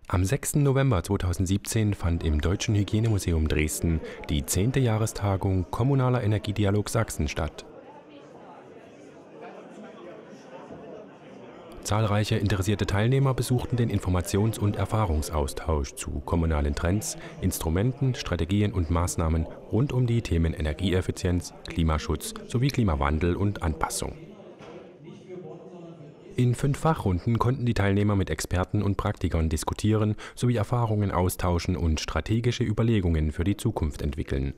Am 6. November 2017 fand im Deutschen Hygienemuseum Dresden die 10. Jahrestagung Kommunaler Energiedialog Sachsen statt. Zahlreiche interessierte Teilnehmer besuchten den Informations- und Erfahrungsaustausch zu kommunalen Trends, Instrumenten, Strategien und Maßnahmen rund um die Themen Energieeffizienz, Klimaschutz sowie Klimawandel und Anpassung. In 5 Fachrunden konnten die Teilnehmer mit Experten und Praktikern diskutieren sowie Erfahrungen austauschen und strategische Überlegungen für die Zukunft entwickeln.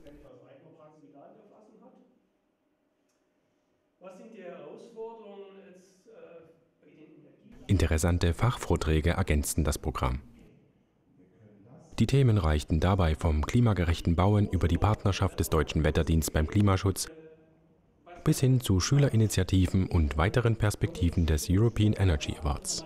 Interessante Fachvorträge ergänzten das Programm. Die Themen reichten dabei vom klimagerechten Bauen über die Partnerschaft des Deutschen Wetterdienstes beim Klimaschutz bis hin zu Schülerinitiativen und weiteren Perspektiven des European Energy Awards.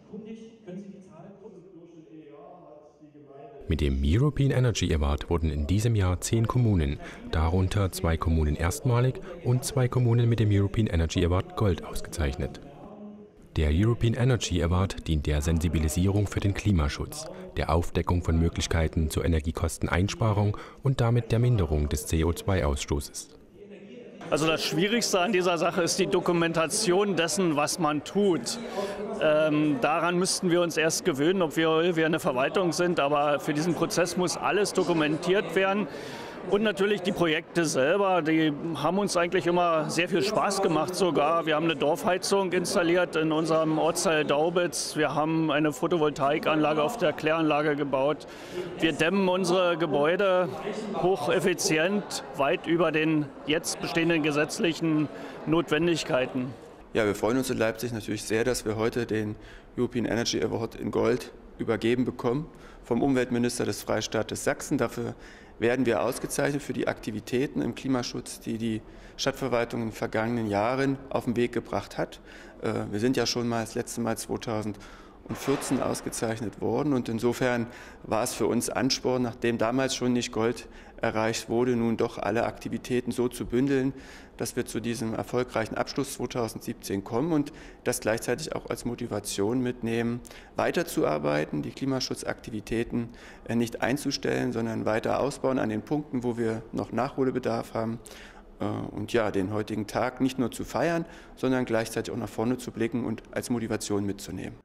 Mit dem European Energy Award wurden in diesem Jahr 10 Kommunen, darunter 2 Kommunen erstmalig und 2 Kommunen mit dem European Energy Award Gold ausgezeichnet. Der European Energy Award dient der Sensibilisierung für den Klimaschutz, der Aufdeckung von Möglichkeiten zur Energiekosteneinsparung und damit der Minderung des CO2-Ausstoßes. Also das Schwierigste an dieser Sache ist die Dokumentation dessen, was man tut. Daran müssten wir uns erst gewöhnen, obwohl wir eine Verwaltung sind, aber für diesen Prozess muss alles dokumentiert werden. Und natürlich die Projekte selber, die haben uns eigentlich immer sehr viel Spaß gemacht sogar. Wir haben eine Dorfheizung installiert in unserem Ortsteil Daubitz. Wir haben eine Photovoltaikanlage auf der Kläranlage gebaut. Wir dämmen unsere Gebäude hocheffizient, weit über den jetzt bestehenden gesetzlichen Notwendigkeiten. Ja, wir freuen uns in Leipzig natürlich sehr, dass wir heute den European Energy Award in Gold übergeben bekommen vom Umweltminister des Freistaates Sachsen. Dafür werden wir ausgezeichnet für die Aktivitäten im Klimaschutz, die die Stadtverwaltung in den vergangenen Jahren auf den Weg gebracht hat. Wir sind ja schon mal das letzte Mal 2014 ausgezeichnet worden und insofern war es für uns Ansporn, nachdem damals schon nicht Gold erreicht wurde, nun doch alle Aktivitäten so zu bündeln, dass wir zu diesem erfolgreichen Abschluss 2017 kommen und das gleichzeitig auch als Motivation mitnehmen, weiterzuarbeiten, die Klimaschutzaktivitäten nicht einzustellen, sondern weiter ausbauen an den Punkten, wo wir noch Nachholbedarf haben. Und ja, den heutigen Tag nicht nur zu feiern, sondern gleichzeitig auch nach vorne zu blicken und als Motivation mitzunehmen.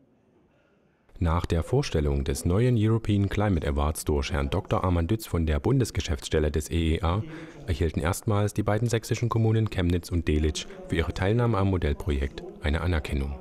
Nach der Vorstellung des neuen European Climate Awards durch Herrn Dr. Arman Dütz von der Bundesgeschäftsstelle des EEA erhielten erstmals die beiden sächsischen Kommunen Chemnitz und Delitzsch für ihre Teilnahme am Modellprojekt eine Anerkennung.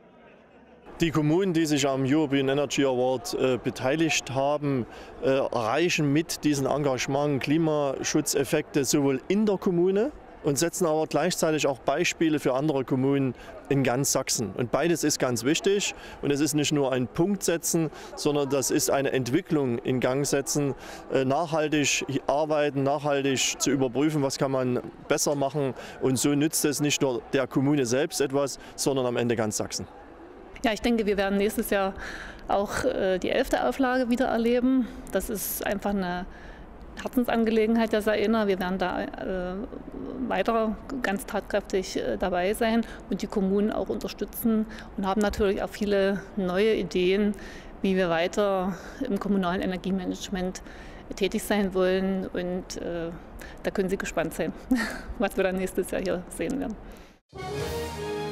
Die Kommunen, die sich am European Energy Award beteiligt haben, erreichen mit diesem Engagement Klimaschutzeffekte sowohl in der Kommune und setzen aber gleichzeitig auch Beispiele für andere Kommunen in ganz Sachsen. Und beides ist ganz wichtig. Und es ist nicht nur ein Punkt setzen, sondern das ist eine Entwicklung in Gang setzen, nachhaltig arbeiten, nachhaltig zu überprüfen, was kann man besser machen. Und so nützt es nicht nur der Kommune selbst etwas, sondern am Ende ganz Sachsen. Ja, ich denke, wir werden nächstes Jahr auch die 11. Auflage wieder erleben. Das ist einfach eine Herzensangelegenheit der SAENA. Wir werden da weiter ganz tatkräftig dabei sein und die Kommunen auch unterstützen und haben natürlich auch viele neue Ideen, wie wir weiter im kommunalen Energiemanagement tätig sein wollen. Und da können Sie gespannt sein, was wir dann nächstes Jahr hier sehen werden.